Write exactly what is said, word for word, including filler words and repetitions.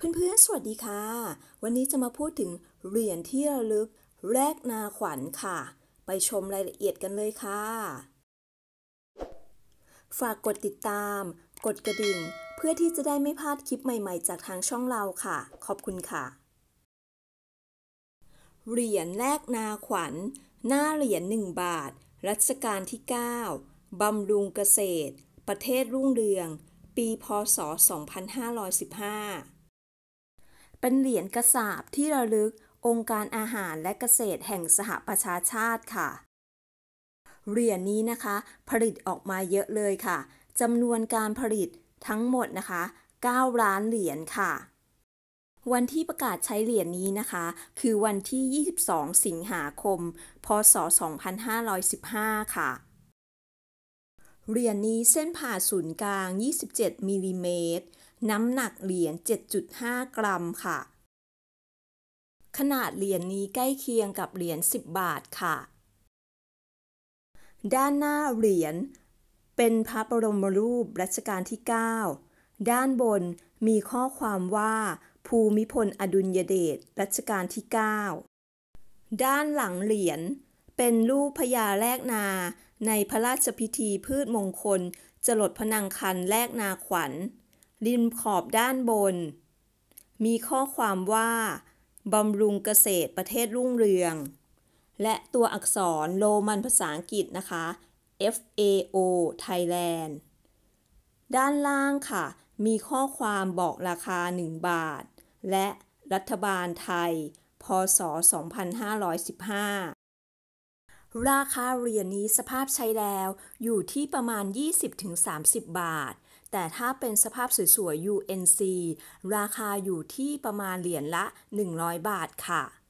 เพื่อนๆสวัสดีค่ะ วันนี้จะมาพูดถึงเหรียญที่ระลึกแรกนาขวัญค่ะ ไปชมรายละเอียดกันเลยค่ะ ฝากกดติดตาม กดกระดิ่ง เพื่อที่จะได้ไม่พลาดคลิปใหม่ๆจากทางช่องเราค่ะ ขอบคุณค่ะ เหรียญแรกนาขวัญ หน้าเหรียญหนึ่งบาท รัชกาลที่ เก้า บำรุงเกษตร ประเทศรุ่งเรือง ปี พ.ศ. สองพันห้าร้อยสิบห้า เป็นเหรียญกระสาบที่ระลึกองค์การอาหารและเกษตรแห่งสหประชาชาติค่ะ เหรียญนี้นะคะผลิตออกมาเยอะเลยค่ะจำนวนการผลิตทั้งหมดนะคะเก้าล้านเหรียญค่ะวันที่ประกาศใช้เหรียญนี้นะคะคือวันที่ยี่สิบสองสิงหาคมพ.ศ. สองพันห้าร้อยสิบห้าค่ะเหรียญนี้เส้นผ่าศูนย์กลางยี่สิบเจ็ดมิลลิเมตรน้ำหนักเหรียญ เจ็ดจุดห้า กรัมค่ะขนาดเหรียญนี้ใกล้เคียงกับเหรียญสิบบาทค่ะด้านหน้าเหรียญเป็นพระบรมรูปรัชกาลที่ เก้า ด้านบนมีข้อความว่าภูมิพลอดุลยเดชรัชกาลที่ เก้า ด้านหลังเหรียญเป็นรูปพญาแลกนาในพระราชพิธีพืชมงคลจรดพนังครรภ์แลกนาขวัญริมขอบด้านบนมีข้อความว่าบำรุงเกษตรประเทศรุ่งเรืองและตัวอักษรโรมันภาษาอังกฤษนะคะ เอฟ เอ โอ Thailand ด้านล่างค่ะมีข้อความบอกราคาหนึ่งบาทและรัฐบาลไทยพ.ศ. สองพันห้าร้อยสิบห้าราคาเหรียญนี้สภาพใช้แล้วอยู่ที่ประมาณ ยี่สิบถึงสามสิบ บาทแต่ถ้าเป็นสภาพสวยๆ ยู เอ็น ซี ราคาอยู่ที่ประมาณเหรียญละ หนึ่งร้อย บาทค่ะ